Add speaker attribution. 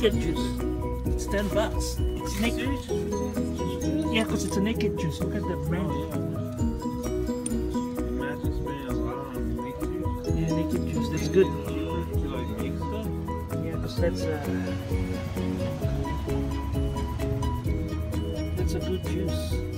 Speaker 1: naked juice. It's $10. It's naked. Yeah, because it's a naked juice. Look at the brand. Yeah, naked juice. That's good. Yeah, because that's a good juice.